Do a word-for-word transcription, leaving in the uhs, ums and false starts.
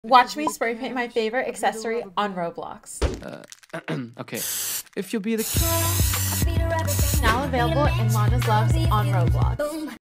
Watch me spray paint my favorite accessory on Roblox. Uh, okay. If you'll be the Now available in Lana's Loves on Roblox.